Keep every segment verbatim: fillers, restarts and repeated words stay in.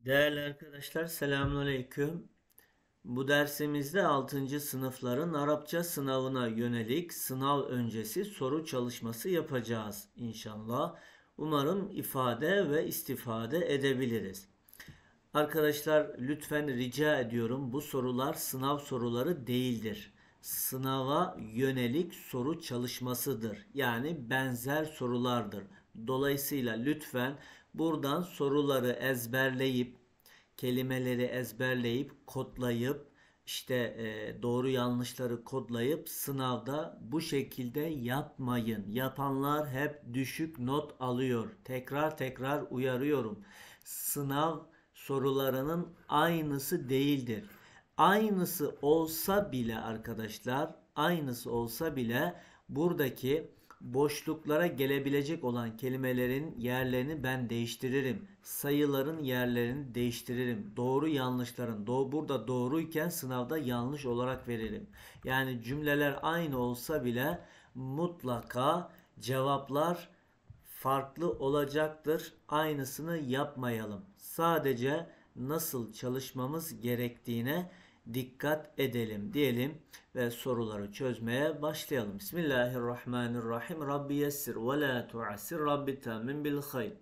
Değerli arkadaşlar, selamünaleyküm. Bu dersimizde altıncı sınıfların Arapça sınavına yönelik sınav öncesi soru çalışması yapacağız inşallah. Umarım ifade ve istifade edebiliriz. Arkadaşlar lütfen rica ediyorum, bu sorular sınav soruları değildir. Sınava yönelik soru çalışmasıdır. Yani benzer sorulardır. Dolayısıyla lütfen buradan soruları ezberleyip, kelimeleri ezberleyip, kodlayıp, işte e, doğru yanlışları kodlayıp sınavda bu şekilde yapmayın. Yapanlar hep düşük not alıyor. Tekrar tekrar uyarıyorum. Sınav sorularının aynısı değildir. Aynısı olsa bile arkadaşlar, aynısı olsa bile buradaki boşluklara gelebilecek olan kelimelerin yerlerini ben değiştiririm. Sayıların yerlerini değiştiririm. Doğru yanlışların doğru, burada doğruyken sınavda yanlış olarak veririm. Yani cümleler aynı olsa bile mutlaka cevaplar farklı olacaktır. Aynısını yapmayalım. Sadece nasıl çalışmamız gerektiğine dikkat edelim diyelim ve soruları çözmeye başlayalım. Bismillahirrahmanirrahim. Rabbi yessir ve la tuassir. Rabbi temin bil hayr.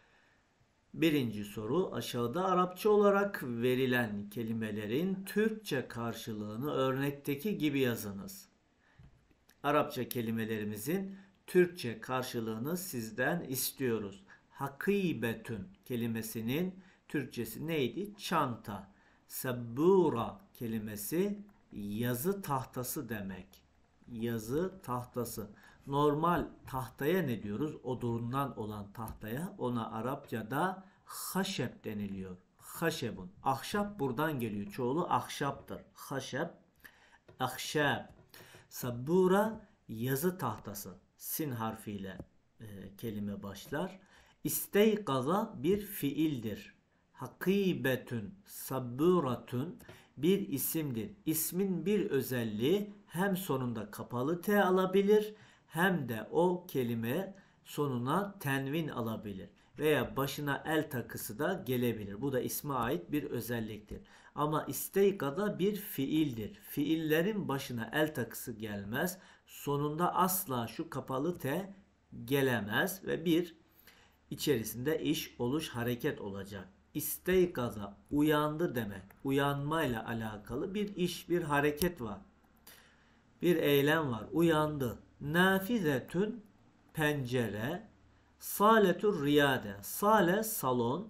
Birinci soru, aşağıda Arapça olarak verilen kelimelerin Türkçe karşılığını örnekteki gibi yazınız. Arapça kelimelerimizin Türkçe karşılığını sizden istiyoruz. Hakibetün kelimesinin Türkçesi neydi? Çanta. Sabbura kelimesi yazı tahtası demek. Yazı tahtası. Normal tahtaya ne diyoruz? Odurundan olan tahtaya. Ona Arapçada haşep deniliyor. Haşebun. Ahşap buradan geliyor. Çoğulu ahşaptır. Haşep, ahşab. Sabbura yazı tahtası. Sin harfiyle e, kelime başlar. İsteykaza bir fiildir. Hakibetün, sabburatun bir isimdir. İsmin bir özelliği hem sonunda kapalı T alabilir hem de o kelime sonuna tenvin alabilir. Veya başına el takısı da gelebilir. Bu da isme ait bir özelliktir. Ama isteykada bir fiildir. Fiillerin başına el takısı gelmez. Sonunda asla şu kapalı T gelemez ve bir içerisinde iş, oluş, hareket olacak. İsteykaza uyandı demek. Uyanmayla alakalı bir iş, bir hareket var. Bir eylem var. Uyandı. Nafizetün pencere. Saletur riyade. Sale salon.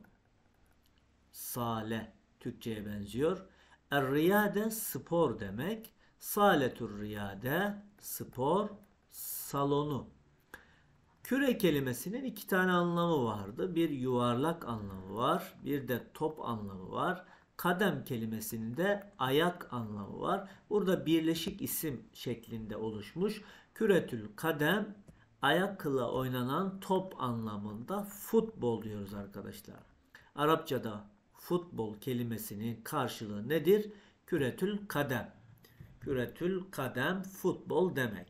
Sale Türkçe'ye benziyor. Er-riyade spor demek. Saletur riyade spor salonu. Küre kelimesinin iki tane anlamı vardı. Bir yuvarlak anlamı var. Bir de top anlamı var. Kadem kelimesinin de ayak anlamı var. Burada birleşik isim şeklinde oluşmuş. Küretül kadem ayakla oynanan top anlamında futbol diyoruz arkadaşlar. Arapçada futbol kelimesinin karşılığı nedir? Küretül kadem. Küretül kadem futbol demek.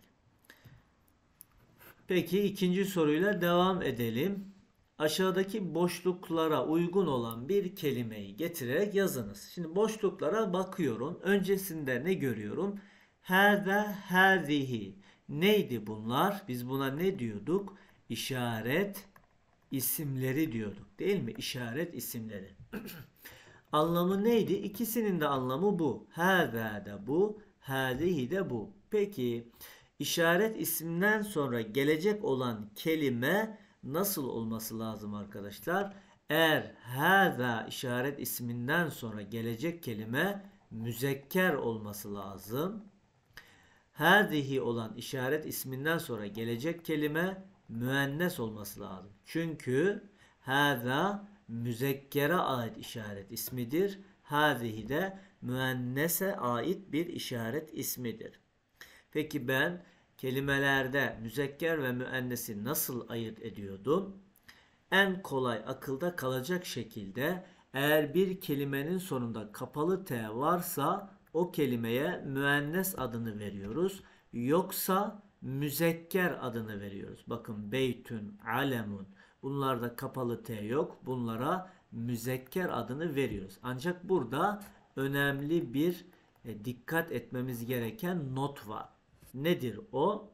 Peki ikinci soruyla devam edelim. Aşağıdaki boşluklara uygun olan bir kelimeyi getirerek yazınız. Şimdi boşluklara bakıyorum. Öncesinde ne görüyorum? Hâze, hâzihi. Neydi bunlar? Biz buna ne diyorduk? İşaret isimleri diyorduk. Değil mi? İşaret isimleri. Anlamı neydi? İkisinin de anlamı bu. Hâzâ de bu, hâzihi de bu. Peki işaret isimden sonra gelecek olan kelime nasıl olması lazım arkadaşlar? Eğer hâzâ işaret isminden sonra gelecek kelime müzekker olması lazım. Hâzihi olan işaret isminden sonra gelecek kelime müennes olması lazım. Çünkü hâzâ müzekkere ait işaret ismidir. Hâzihi de müennese ait bir işaret ismidir. Peki ben kelimelerde müzekker ve müennesi nasıl ayırt ediyordum? En kolay akılda kalacak şekilde eğer bir kelimenin sonunda kapalı T varsa o kelimeye müennes adını veriyoruz. Yoksa müzekker adını veriyoruz. Bakın beytün, alemun. Bunlarda kapalı T yok. Bunlara müzekker adını veriyoruz. Ancak burada önemli bir e, dikkat etmemiz gereken not var. Nedir o?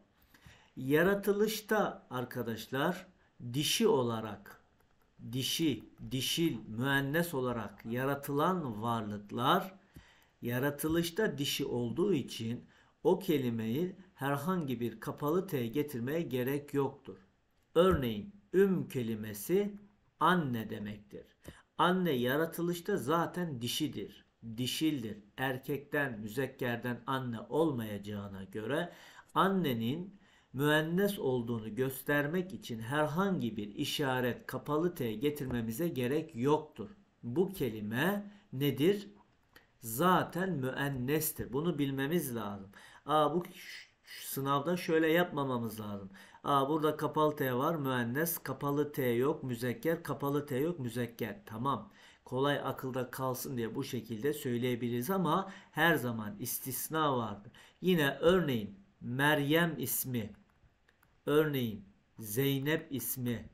Yaratılışta arkadaşlar dişi olarak, dişi, dişil, müennes olarak yaratılan varlıklar yaratılışta dişi olduğu için o kelimeyi herhangi bir kapalı T getirmeye gerek yoktur. Örneğin üm kelimesi anne demektir. Anne yaratılışta zaten dişidir, dişildir. Erkekten, müzekkerden anne olmayacağına göre annenin müennes olduğunu göstermek için herhangi bir işaret kapalı T getirmemize gerek yoktur. Bu kelime nedir? Zaten müennestir. Bunu bilmemiz lazım. Aa, bu sınavda şöyle yapmamamız lazım. Aa, burada kapalı T var, müennes, kapalı T yok, müzekker, kapalı T yok, müzekker. Tamam. Kolay akılda kalsın diye bu şekilde söyleyebiliriz ama her zaman istisna vardır. Yine örneğin Meryem ismi, örneğin Zeynep ismi,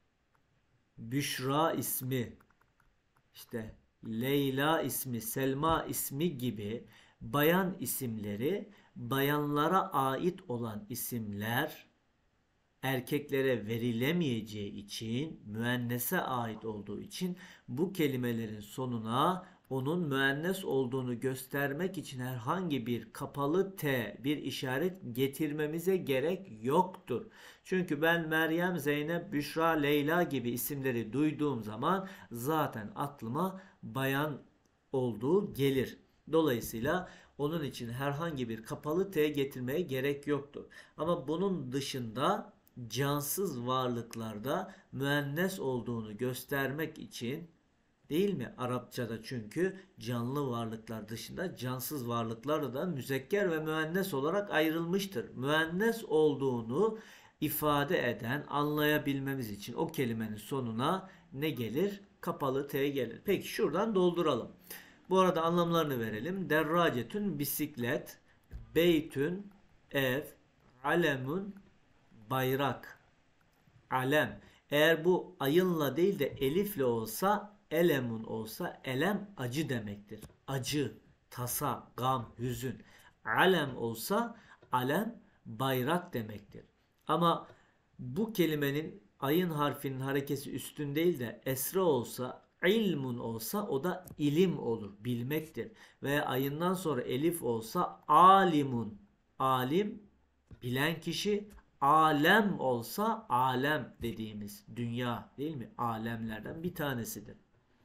Büşra ismi, işte Leyla ismi, Selma ismi gibi bayan isimleri, bayanlara ait olan isimler erkeklere verilemeyeceği için, müennese ait olduğu için bu kelimelerin sonuna onun müennes olduğunu göstermek için herhangi bir kapalı T, bir işaret getirmemize gerek yoktur. Çünkü ben Meryem, Zeynep, Büşra, Leyla gibi isimleri duyduğum zaman zaten aklıma bayan olduğu gelir. Dolayısıyla onun için herhangi bir kapalı T getirmeye gerek yoktur. Ama bunun dışında cansız varlıklarda müennes olduğunu göstermek için, değil mi? Arapçada çünkü canlı varlıklar dışında cansız varlıklar da müzekker ve müennes olarak ayrılmıştır. Müennes olduğunu ifade eden, anlayabilmemiz için o kelimenin sonuna ne gelir? Kapalı T gelir. Peki şuradan dolduralım. Bu arada anlamlarını verelim. Derracetün bisiklet, beytün ev, alemun bayrak, alem. Eğer bu ayınla değil de elifle olsa, elemun olsa, elem acı demektir. Acı, tasa, gam, hüzün. Alem olsa, alem bayrak demektir. Ama bu kelimenin ayın harfinin harekesi üstün değil de esra olsa, ilmun olsa o da ilim olur, bilmektir. Veya ayından sonra elif olsa alimun, alim, bilen kişi, alem olsa alem dediğimiz dünya, değil mi? Alemlerden bir tanesidir.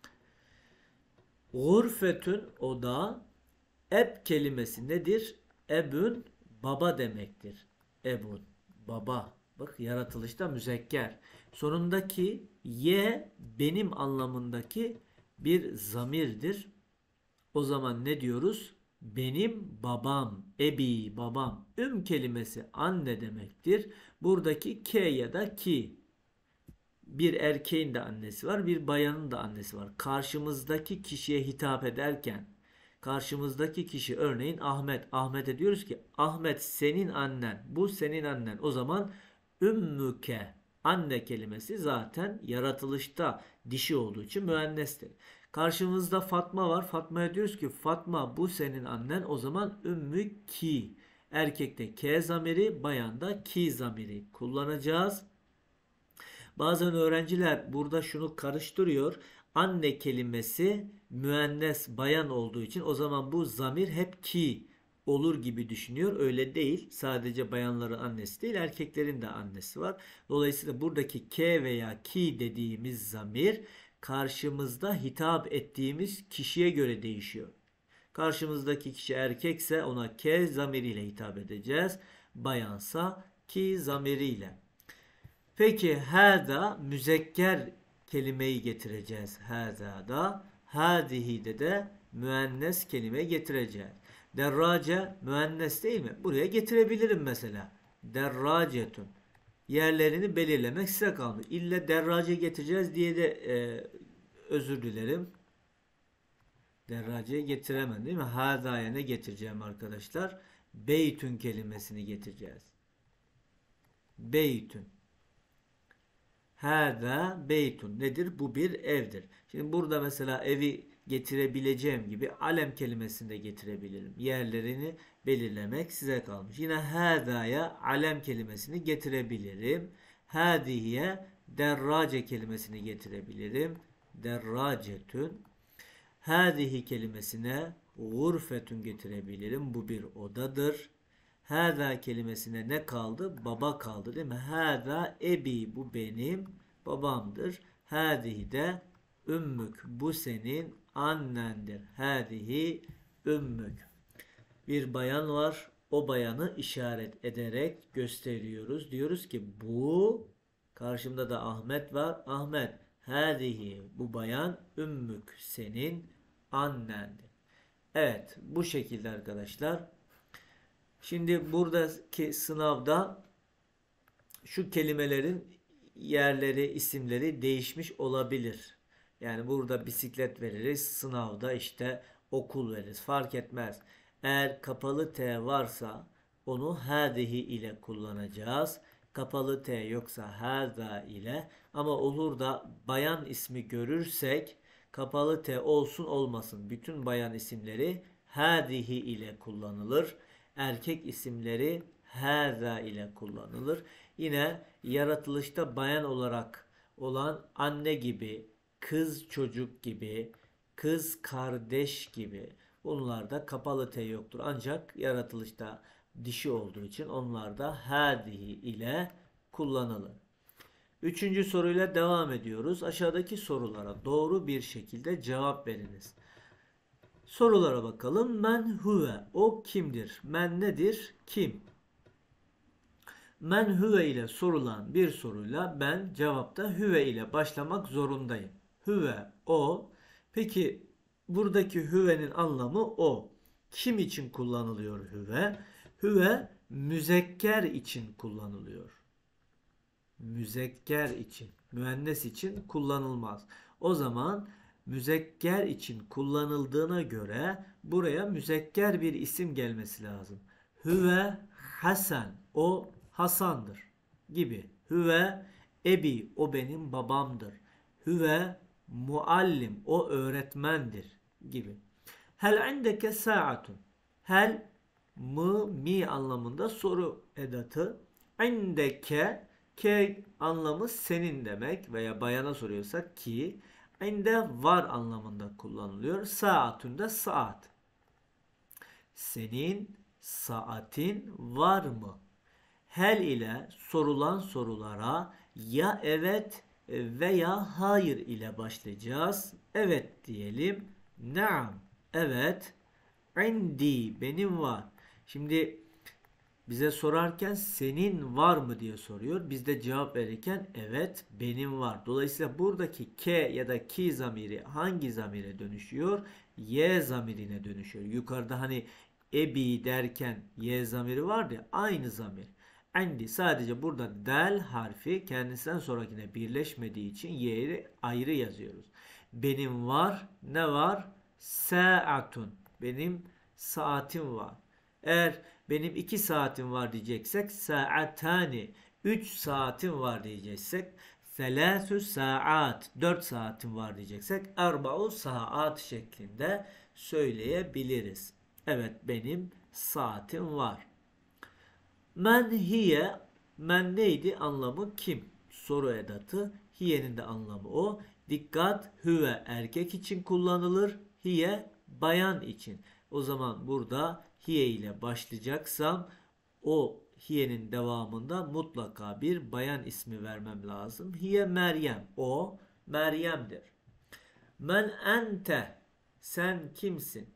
Gurfetün oda, eb kelimesi nedir? Ebün baba demektir. Ebun baba. Bak yaratılışta müzekker. Sonundaki ye benim anlamındaki bir zamirdir. O zaman ne diyoruz? Benim babam, ebi babam. Üm kelimesi anne demektir. Buradaki ke ya da ki. Bir erkeğin de annesi var, bir bayanın da annesi var. Karşımızdaki kişiye hitap ederken, karşımızdaki kişi örneğin Ahmet. Ahmet'e diyoruz ki Ahmet senin annen, bu senin annen. O zaman ümmüke, anne kelimesi zaten yaratılışta dişi olduğu için müennestir. Karşımızda Fatma var. Fatma'ya diyoruz ki Fatma bu senin annen. O zaman ümmü ki. Erkekte ke zamiri, bayanda ki zamiri kullanacağız. Bazen öğrenciler burada şunu karıştırıyor. Anne kelimesi müennes bayan olduğu için o zaman bu zamir hep ki olur gibi düşünüyor. Öyle değil. Sadece bayanların annesi değil, erkeklerin de annesi var. Dolayısıyla buradaki ke veya ki dediğimiz zamir karşımızda hitap ettiğimiz kişiye göre değişiyor. Karşımızdaki kişi erkekse ona ke zamiriyle hitap edeceğiz. Bayansa ki zamiriyle. Peki hâda müzekker kelimeyi getireceğiz. Hâda'da, hâdihi'de de müennes kelime getireceğiz. Derrace müennes değil mi? Buraya getirebilirim mesela. Derracetun. Yerlerini belirlemek size kalmış. İlle derrace getireceğiz diye de e, özür dilerim. Derraceye getiremem değil mi? Hâda'ya ne getireceğim arkadaşlar? Beytün kelimesini getireceğiz. Beytün. Hâzâ beytun. Nedir? Bu bir evdir. Şimdi burada mesela evi getirebileceğim gibi alem kelimesini de getirebilirim. Yerlerini belirlemek size kalmış. Yine hâzâya alem kelimesini getirebilirim. Hâzihiye derrace kelimesini getirebilirim. Derracetün. Hâzihi kelimesine gurfetün getirebilirim. Bu bir odadır. Hâzâ kelimesine ne kaldı? Baba kaldı değil mi? Hâzâ ebi, bu benim babamdır. Hâzihi de ümmük, bu senin annendir. Hâzihi ümmük. Bir bayan var. O bayanı işaret ederek gösteriyoruz. Diyoruz ki bu, karşımda da Ahmet var. Ahmet, hâzihi, bu bayan ümmük, senin annendir. Evet, bu şekilde arkadaşlar. Şimdi buradaki sınavda şu kelimelerin yerleri, isimleri değişmiş olabilir. Yani burada bisiklet veririz, sınavda işte okul veririz. Fark etmez. Eğer kapalı T varsa onu hâzihi ile kullanacağız. Kapalı T yoksa hâzâ ile. Ama olur da bayan ismi görürsek kapalı T olsun olmasın, bütün bayan isimleri hâzihi ile kullanılır. Erkek isimleri hâzâ ile kullanılır. Yine yaratılışta bayan olarak olan anne gibi, kız çocuk gibi, kız kardeş gibi, bunlarda kapalı T yoktur. Ancak yaratılışta dişi olduğu için onlar da hâzihi ile kullanılır. Üçüncü soruyla devam ediyoruz. Aşağıdaki sorulara doğru bir şekilde cevap veriniz. Sorulara bakalım. Men huve. O kimdir? Men nedir? Kim? Men huve ile sorulan bir soruyla ben cevapta huve ile başlamak zorundayım. Huve, o. Peki buradaki huve'nin anlamı o. Kim için kullanılıyor huve? Huve müzekker için kullanılıyor. Müzekker için, müennes için kullanılmaz. O zaman müzekker için kullanıldığına göre buraya müzekker bir isim gelmesi lazım. Hüve Hasan, o Hasan'dır gibi. Hüve ebi, o benim babamdır. Hüve muallim, o öğretmendir gibi. Hel indeke saatun. Hel mı mi anlamında soru edatı. İndeke, ke anlamı senin demek veya bayana soruyorsak ki, inde var anlamında kullanılıyor. Saatun da saat. Senin saatin var mı? Hel ile sorulan sorulara ya evet veya hayır ile başlayacağız. Evet diyelim. Naam. Evet. İndi, benim var. Şimdi bize sorarken senin var mı diye soruyor. Biz de cevap verirken evet benim var. Dolayısıyla buradaki ke ya da ki zamiri hangi zamire dönüşüyor? Y zamirine dönüşüyor. Yukarıda hani ebi derken y zamiri vardı ya, aynı zamir. Endi, sadece burada del harfi kendisinden sonrakine birleşmediği için y'yi ayrı yazıyoruz. Benim var. Ne var? Saatun. Benim saatim var. Eğer benim iki saatim var diyeceksek saatani, üç saatim var diyeceksek selâsü saat, dört saatim var diyeceksek erba'u saat şeklinde söyleyebiliriz. Evet benim saatim var. Men hiye, men neydi? Anlamı kim? Soru edatı. Hiye'nin de anlamı o. Dikkat, hüve erkek için kullanılır. Hiye bayan için. O zaman burada hiye ile başlayacaksam o hiyenin devamında mutlaka bir bayan ismi vermem lazım. Hiye Meryem. O Meryem'dir. Men ente. Sen kimsin?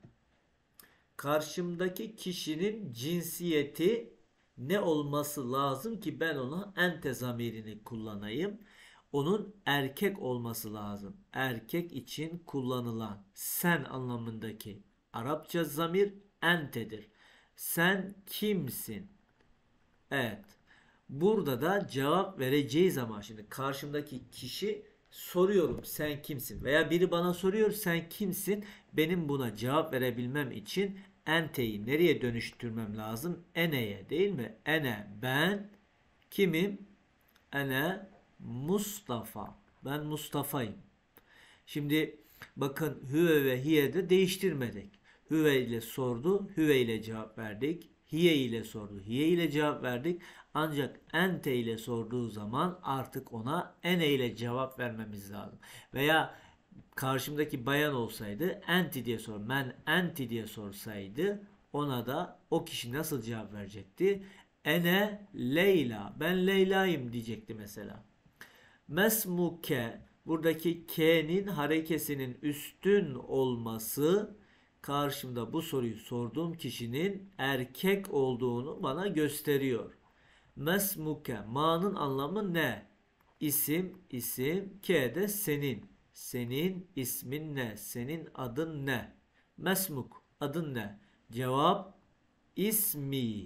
Karşımdaki kişinin cinsiyeti ne olması lazım ki ben ona ente zamirini kullanayım? Onun erkek olması lazım. Erkek için kullanılan sen anlamındaki Arapça zamir entedir. Sen kimsin? Evet. Burada da cevap vereceği zaman şimdi karşımdaki kişi soruyorum sen kimsin? Veya biri bana soruyor sen kimsin? Benim buna cevap verebilmem için ente'yi nereye dönüştürmem lazım? Ene'ye değil mi? Ene ben kimim? Ene Mustafa. Ben Mustafa'yım. Şimdi bakın hüve ve hiye de değiştirmedik. Hüve ile sordu, hüve ile cevap verdik. Hiye ile sordu, hiye ile cevap verdik. Ancak ente ile sorduğu zaman artık ona ene ile cevap vermemiz lazım. Veya karşımdaki bayan olsaydı enti diye sor, men enti diye sorsaydı ona da o kişi nasıl cevap verecekti? Ene Leyla, ben Leyla'yım diyecekti mesela. Mesmuke, buradaki K'nin harekesinin üstün olması karşımda bu soruyu sorduğum kişinin erkek olduğunu bana gösteriyor. Mesmuke, ma'nın anlamı ne? İsim, isim, K de senin. Senin ismin ne? Senin adın ne? Mesmuk, adın ne? Cevap ismi.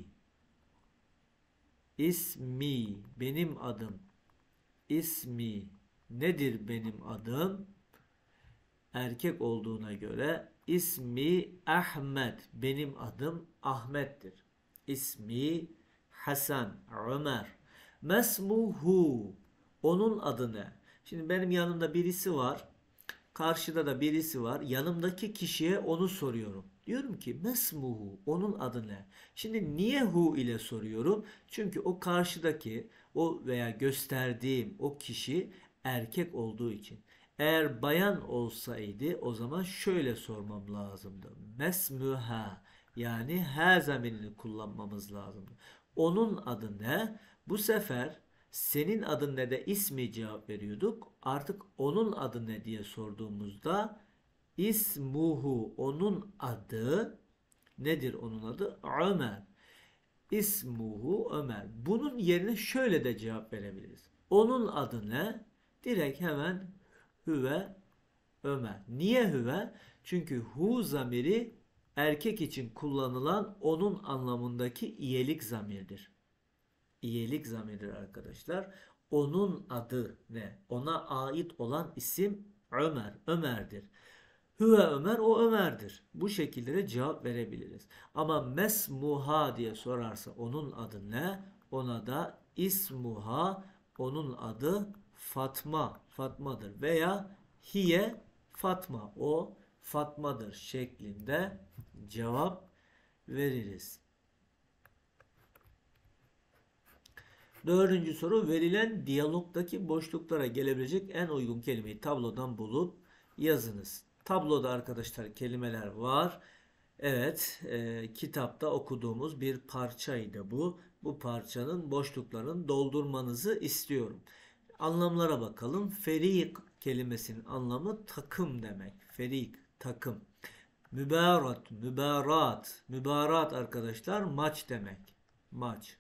İsmi, benim adım. İsmi, nedir benim adım? Erkek olduğuna göre ismi Ahmet, benim adım Ahmet'tir. İsmi Hasan, Ömer. Mesmuhu, onun adı ne? Şimdi benim yanımda birisi var. Karşıda da birisi var. Yanımdaki kişiye onu soruyorum. Diyorum ki mesmuhu, onun adı ne? Şimdi niye hu ile soruyorum? Çünkü o karşıdaki o veya gösterdiğim o kişi erkek olduğu için. Eğer bayan olsaydı o zaman şöyle sormam lazımdı. Mesmuha, yani ha zamirini kullanmamız lazımdı. Onun adı ne? Bu sefer senin adın ne de ismi cevap veriyorduk. Artık onun adı ne diye sorduğumuzda ismuhu, onun adı nedir, onun adı? Ömer. İsmuhu Ömer. Bunun yerine şöyle de cevap verebiliriz. Onun adı ne? Direkt hemen hüve Ömer. Niye hüve? Çünkü hu zamiri erkek için kullanılan onun anlamındaki iyelik zamirdir. İyelik zamirdir arkadaşlar. Onun adı ne? Ona ait olan isim Ömer. Ömer'dir. Hüve Ömer, o Ömer'dir. Bu şekilde de cevap verebiliriz. Ama mesmuha diye sorarsa onun adı ne? Ona da ismuha, onun adı Fatma. Fatma'dır. Veya hiye Fatma. O Fatma'dır şeklinde cevap veririz. Dördüncü soru, verilen diyalogdaki boşluklara gelebilecek en uygun kelimeyi tablodan bulup yazınız. Tabloda arkadaşlar kelimeler var. Evet, e, kitapta okuduğumuz bir parçaydı bu. Bu parçanın boşluklarını doldurmanızı istiyorum. Anlamlara bakalım. Ferik kelimesinin anlamı takım demek. Ferik, takım. Mübarat, mübarat. Mübarat arkadaşlar maç demek. Maç.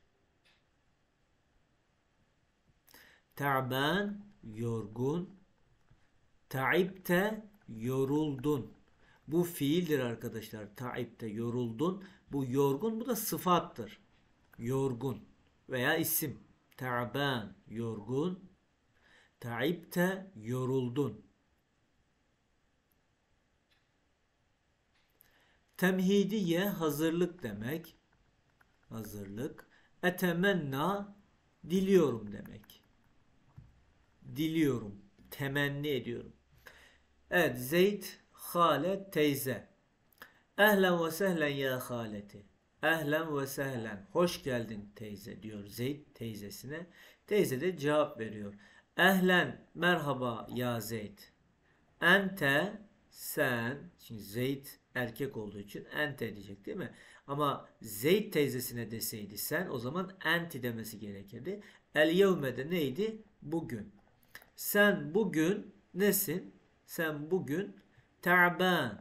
Ta'ban, yorgun. Ta'ibte, yoruldun. Bu fiildir arkadaşlar. Ta'ibte, yoruldun. Bu yorgun, bu da sıfattır. Yorgun veya isim. Ta'ban, yorgun. Ta'ibte, yoruldun. Temhidiye, hazırlık demek. Hazırlık. Etemenna, diliyorum demek. Diliyorum, temenni ediyorum. Evet, Zeyd, hale, teyze. Ehlen ve sehlen ya haleti. Ehlen ve sehlen. Hoş geldin teyze diyor Zeyd teyzesine. Teyze de cevap veriyor. Ehlen, merhaba ya Zeyd. Ente, sen. Şimdi Zeyd erkek olduğu için ente diyecek değil mi? Ama Zeyd teyzesine deseydi sen, o zaman enti demesi gerekirdi. El yevme de neydi? Bugün. Sen bugün nesin? Sen bugün ta'ban.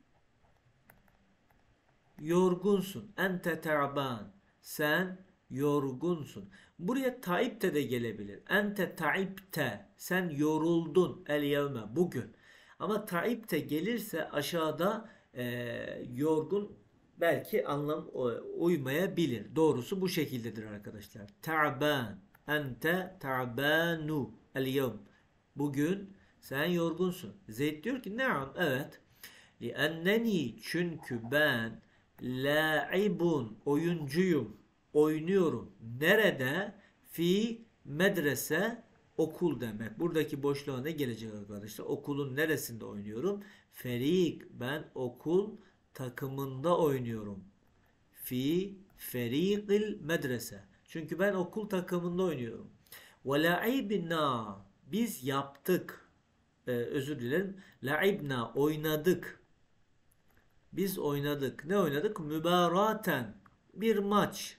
Yorgunsun. Ente ta'ban. Sen yorgunsun. Buraya taibte de gelebilir. Ente taibte. Sen yoruldun. El yevme. Bugün. Ama taibte gelirse aşağıda e, yorgun belki anlam uymayabilir. Doğrusu bu şekildedir arkadaşlar. Ta'ban. Ente ta'banu. El yevm. Bugün sen yorgunsun. Zeyd diyor ki ne'am, evet. Li'enneni, çünkü ben la'ibun, oyuncuyum. Oynuyorum. Nerede? Fi medrese, okul demek. Buradaki boşluğa ne gelecek arkadaşlar? Okulun neresinde oynuyorum? Ferik, ben okul takımında oynuyorum. Fi ferikil medrese. Çünkü ben okul takımında oynuyorum. Ve la'ibna, biz yaptık. Ee, özür dilerim. La'ibna, oynadık. Biz oynadık. Ne oynadık? Mübaraten. Bir maç.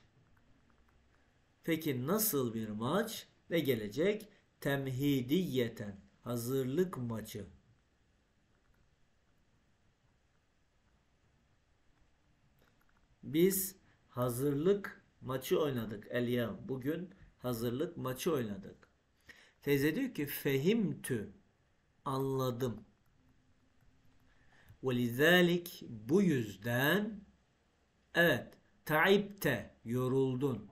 Peki nasıl bir maç? Ne gelecek? Temhidiyeten. Hazırlık maçı. Biz hazırlık maçı oynadık. Elyevm. Bugün hazırlık maçı oynadık. Teyze diyor ki fehimtü. Anladım. Velizalik, bu yüzden, evet, taibte, yoruldun.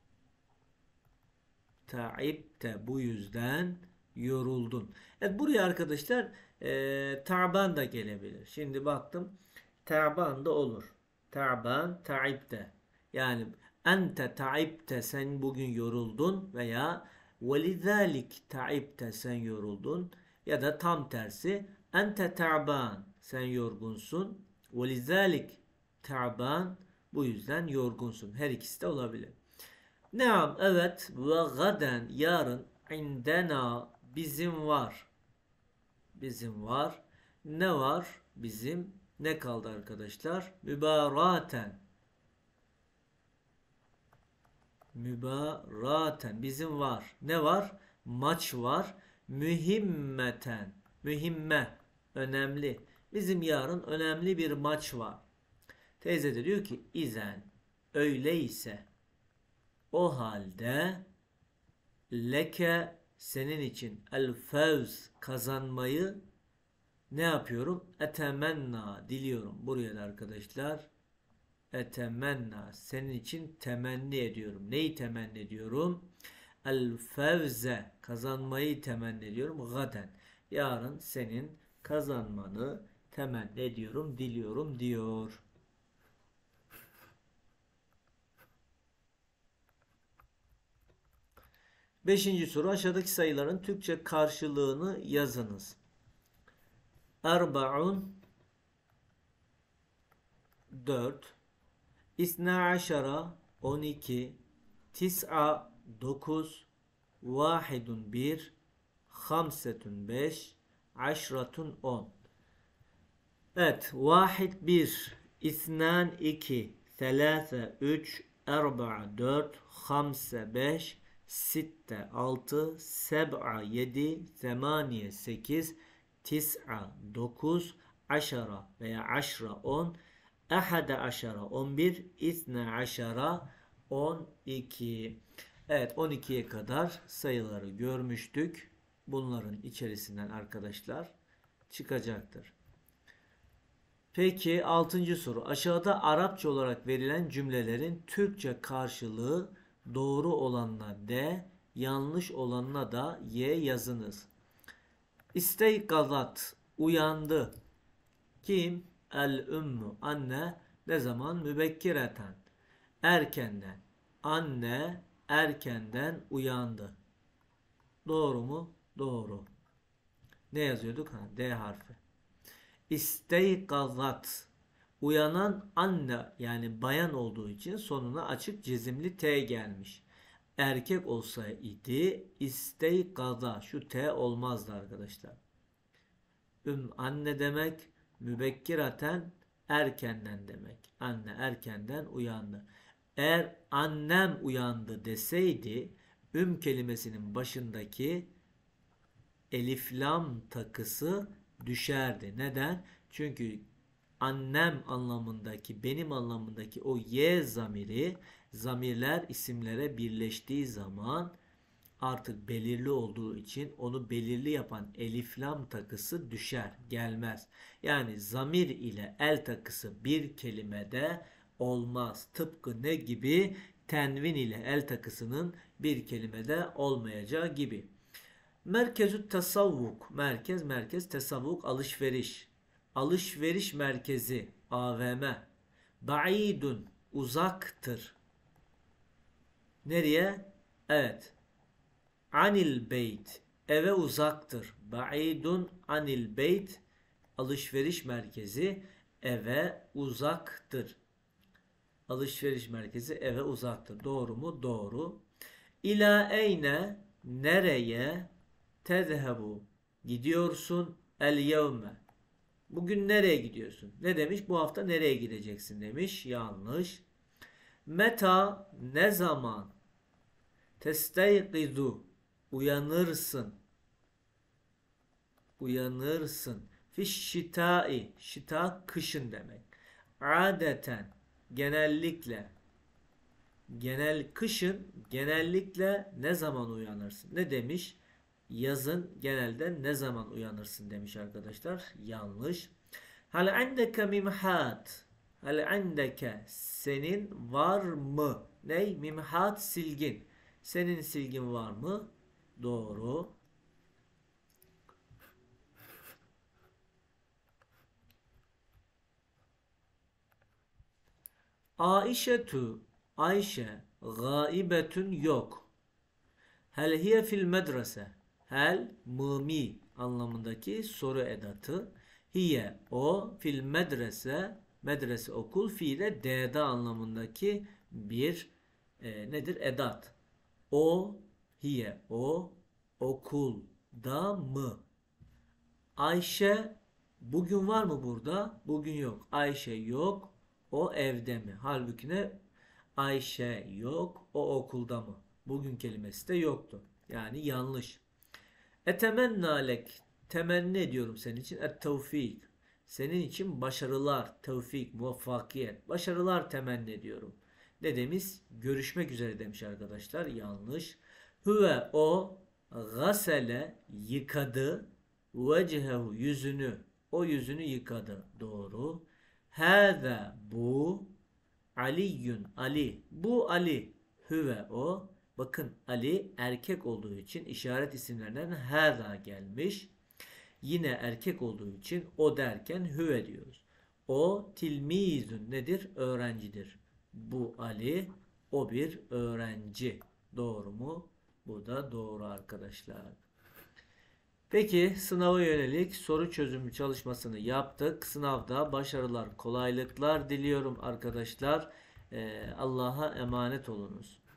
Taibte, bu yüzden yoruldun. Evet, buraya arkadaşlar e, taban da gelebilir. Şimdi baktım, taban da olur. Taban, taibte. Yani ente taibte, sen bugün yoruldun, veya velizalik taibte, sen yoruldun, ya da tam tersi ente taban, sen yorgunsun, velizalik taban, bu yüzden yorgunsun. Her ikisi de olabilir. Naam, evet, ve gaden, yarın, indena, bizim var. Bizim var. Ne var? Bizim ne kaldı arkadaşlar? Mübaraten. Mübaraten. Bizim var. Ne var? Maç var. Mühimmeten. Mühimme. Önemli. Bizim yarın önemli bir maç var. Teyze de diyor ki izen, öyleyse, o halde, leke, senin için, el fevz, kazanmayı ne yapıyorum? Etemenna, diliyorum. Buraya da arkadaşlar etemenna, senin için temenni ediyorum. Neyi temenni ediyorum? El fevze, kazanmayı temenni ediyorum. Gaden, yarın senin kazanmanı temenni ediyorum, diliyorum diyor. Beşinci soru, aşağıdaki sayıların Türkçe karşılığını yazınız. Erbaun, dört, İsna aşara, on iki, tis'a, dokuz, vahidun, bir, hamsetun, beş, aşratun, on. Evet, vahid, bir, isnan, iki, selase, üç, erba'a, dört, hamse, beş, sitte, altı, seb'a, yedi, semaniye, sekiz, tis'a, dokuz, aşara veya aşra, on, ahade aşara, on bir, isne aşara, on iki. Evet, on ikiye kadar sayıları görmüştük. Bunların içerisinden arkadaşlar çıkacaktır. Peki altıncı soru. Aşağıda Arapça olarak verilen cümlelerin Türkçe karşılığı doğru olanına D, yanlış olanına da Y yazınız. İsteykazat, uyandı. Kim? El ümmü, anne. Ne zaman? Mübekkireten, erkenden. Anne erkenden uyandı. Doğru mu? Doğru. Ne yazıyorduk? Ha, D harfi. İsteykazat, uyanan anne, yani bayan olduğu için sonuna açık cezimli T gelmiş. Erkek olsaydı isteykaza, şu T olmazdı arkadaşlar. Üm anne demek, mübekkiraten erkenden demek. Anne erkenden uyandı. Eğer annem uyandı deseydi üm kelimesinin başındaki elif lam takısı düşerdi. Neden? Çünkü annem anlamındaki, benim anlamındaki o y zamiri, zamirler isimlere birleştiği zaman artık belirli olduğu için onu belirli yapan elif lam takısı düşer, gelmez. Yani zamir ile el takısı bir kelimede olmaz. Tıpkı ne gibi? Tenvin ile el takısının bir kelimede olmayacağı gibi. Merkezü tasavvuk, merkez, merkez, tasavvuk, alışveriş. Alışveriş merkezi, A V M. Ba'idun, uzaktır. Nereye? Evet. Anil beyt. Eve uzaktır. Ba'idun anil beyt. Alışveriş merkezi eve uzaktır. Alışveriş merkezi eve uzaktır. Doğru mu? Doğru. İla eyne, nereye, tezhebu, gidiyorsun, el yevme. Bugün nereye gidiyorsun? Ne demiş? Bu hafta nereye gideceksin demiş. Yanlış. Meta, ne zaman, testeyqizu, uyanırsın. Uyanırsın. Fiş şitai, şita kışın demek. Adeten, genellikle. Genel kışın genellikle ne zaman uyanırsın? Ne demiş? Yazın genelde ne zaman uyanırsın demiş arkadaşlar. Yanlış. Hal indeke mimhat. Hal indeke, senin var mı? Ney? Mimhat, silgin. Senin silgin var mı? Doğru. Aişetu, Ayşe, gaibetün, yok. Hel hiye fil medrese. Hel mımi anlamındaki soru edatı. Hiye, o, fil medrese, medrese okul, fiile d'da anlamındaki bir e, nedir? Edat. O, hiye, o, okulda mı? Ayşe bugün var mı burada? Bugün yok. Ayşe yok. O evde mi? Halbuki ne? Ayşe yok. O okulda mı? Bugün kelimesi de yoktu. Yani yanlış. Etemenna lek. Temenni ediyorum senin için. Et tevfik. Senin için başarılar, tevfik, muvaffakiyet. Başarılar temenni ediyorum. Ne demiş? Görüşmek üzere demiş arkadaşlar. Yanlış. Hüve, o, gasele, yıkadı. Vecehehu, yüzünü. O yüzünü yıkadı. Doğru. Hâze, bu. Aliyyun, Ali. Bu Ali. Hüve, o. Bakın Ali erkek olduğu için işaret isimlerinden hâza gelmiş. Yine erkek olduğu için o derken hüve diyoruz. O tilmizun, nedir? Öğrencidir. Bu Ali, o bir öğrenci. Doğru mu? Bu da doğru arkadaşlar. Peki sınava yönelik soru çözümü çalışmasını yaptık. Sınavda başarılar, kolaylıklar diliyorum arkadaşlar. Ee, Allah'a emanet olunuz.